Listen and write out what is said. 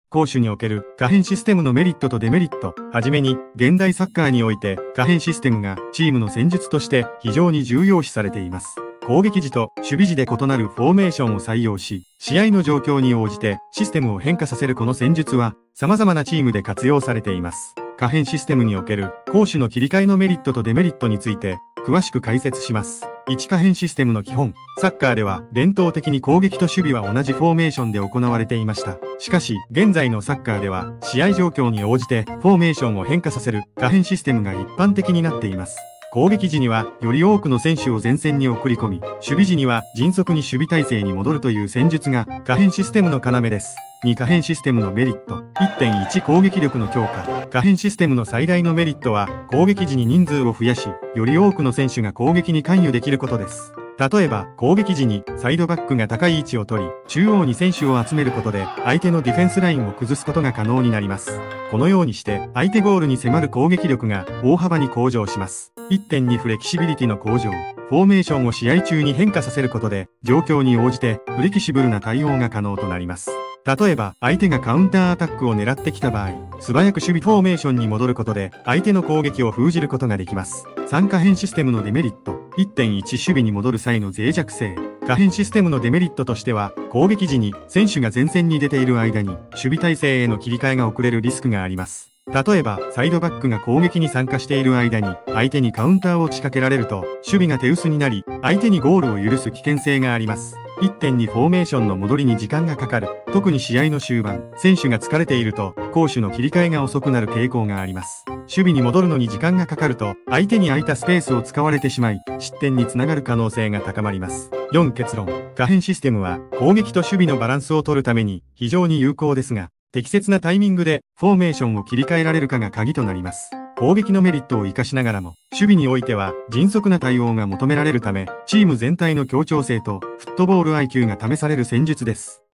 攻守における可変システムのメリットとデメリット。はじめに、現代サッカーにおいて可変システムがチームの戦術として非常に重要視されています。攻撃時と守備時で異なるフォーメーションを採用し、試合の状況に応じてシステムを変化させるこの戦術は、様々なチームで活用されています。可変システムにおける攻守の切り替えのメリットとデメリットについて、詳しく解説します。1、可変システムの基本。サッカーでは伝統的に攻撃と守備は同じフォーメーションで行われていました。しかし、現在のサッカーでは試合状況に応じてフォーメーションを変化させる可変システムが一般的になっています。攻撃時にはより多くの選手を前線に送り込み、守備時には迅速に守備体制に戻るという戦術が可変システムの要です。2、可変システムのメリット。1.1 攻撃力の強化。可変システムの最大のメリットは、攻撃時に人数を増やし、より多くの選手が攻撃に関与できることです。例えば、攻撃時にサイドバックが高い位置を取り、中央に選手を集めることで、相手のディフェンスラインを崩すことが可能になります。このようにして、相手ゴールに迫る攻撃力が大幅に向上します。1.2 フレキシビリティの向上。フォーメーションを試合中に変化させることで、状況に応じてフレキシブルな対応が可能となります。例えば、相手がカウンターアタックを狙ってきた場合、素早く守備フォーメーションに戻ることで、相手の攻撃を封じることができます。3、可変システムのデメリット。1.1 守備に戻る際の脆弱性。可変システムのデメリットとしては、攻撃時に選手が前線に出ている間に、守備体制への切り替えが遅れるリスクがあります。例えば、サイドバックが攻撃に参加している間に、相手にカウンターを仕掛けられると、守備が手薄になり、相手にゴールを許す危険性があります。1.2 フォーメーションの戻りに時間がかかる。特に試合の終盤、選手が疲れていると、攻守の切り替えが遅くなる傾向があります。守備に戻るのに時間がかかると、相手に空いたスペースを使われてしまい、失点につながる可能性が高まります。4、結論。可変システムは、攻撃と守備のバランスを取るために、非常に有効ですが、適切なタイミングでフォーメーションを切り替えられるかが鍵となります。攻撃のメリットを活かしながらも、守備においては迅速な対応が求められるため、チーム全体の協調性とフットボール IQ が試される戦術です。